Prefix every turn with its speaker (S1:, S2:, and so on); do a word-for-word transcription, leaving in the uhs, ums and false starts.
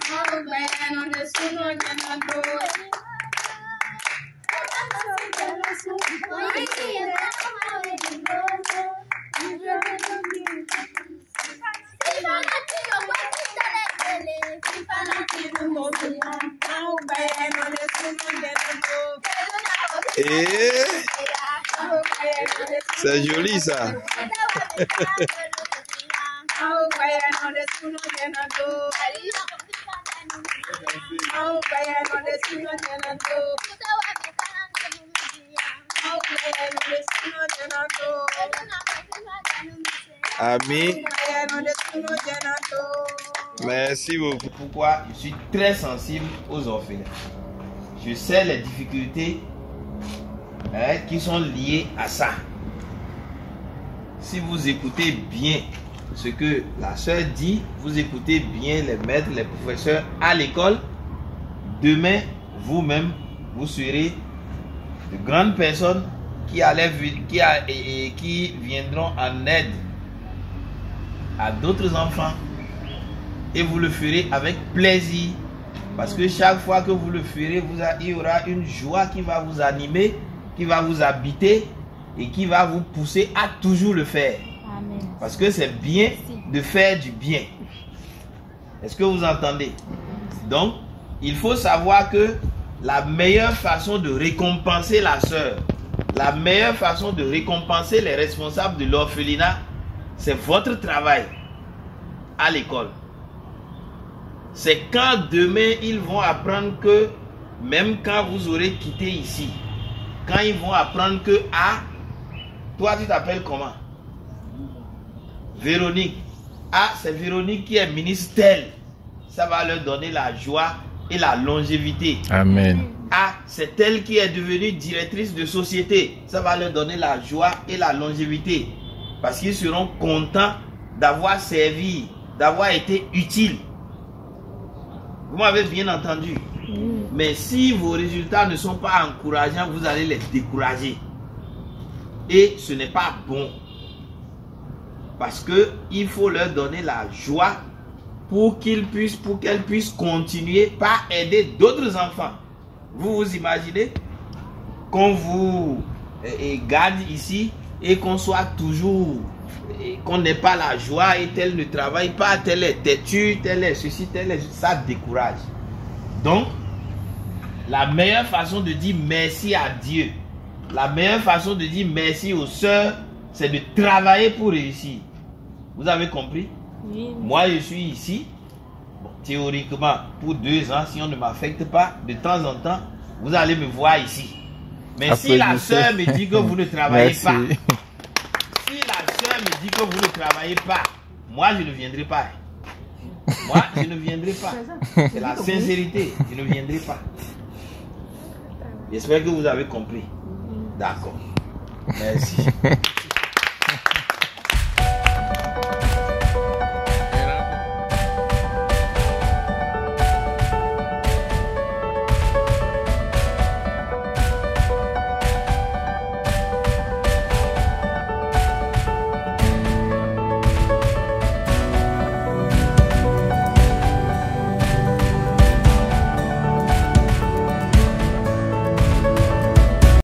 S1: Et c'est joli ça. Ami, merci beaucoup. Pourquoi je suis très sensible aux orphelins. Je sais les difficultés hein, qui sont liées à ça. Si vous écoutez bien ce que la sœur dit, vous écoutez bien les maîtres, les professeurs à l'école, demain, vous-même, vous serez de grandes personnes qui, allaient, qui, a, et, et, qui viendront en aide à d'autres enfants et vous le ferez avec plaisir parce que chaque fois que vous le ferez, vous a, il y aura une joie qui va vous animer, qui va vous habiter et qui va vous pousser à toujours le faire. Amen. Parce que c'est bien de faire du bien. Est-ce que vous entendez? Donc, il faut savoir que la meilleure façon de récompenser la sœur, la meilleure façon de récompenser les responsables de l'orphelinat, c'est votre travail à l'école. C'est quand demain ils vont apprendre que, même quand vous aurez quitté ici, quand ils vont apprendre que, ah, toi tu t'appelles comment? Véronique. Ah, c'est Véronique qui est ministre telle. Ça va leur donner la joie et la longévité. Amen. Ah, c'est elle qui est devenue directrice de société. Ça va leur donner la joie et la longévité. Parce qu'ils seront contents d'avoir servi, d'avoir été utiles. Vous m'avez bien entendu. Mm. Mais si vos résultats ne sont pas encourageants, vous allez les décourager. Et ce n'est pas bon. Parce que il faut leur donner la joie pour qu'ils puissent, pour qu'elles puissent continuer par aider d'autres enfants. Vous vous imaginez qu'on vous eh, garde ici et qu'on soit toujours, qu'on n'ait pas la joie et tel ne travaille pas, tel est têtu, tel est ceci, tel est ça, décourage. Donc, la meilleure façon de dire merci à Dieu, la meilleure façon de dire merci aux sœurs, c'est de travailler pour réussir. Vous avez compris? Oui. Moi, je suis ici, bon, théoriquement, pour deux ans, si on ne m'affecte pas, de temps en temps, vous allez me voir ici. Mais après, si la sœur me dit que vous ne travaillez merci. pas, si la sœur me dit que vous ne travaillez pas, moi, je ne viendrai pas. Moi, je ne viendrai pas. C'est la sincérité, je ne viendrai pas. J'espère que vous avez compris. D'accord. Merci.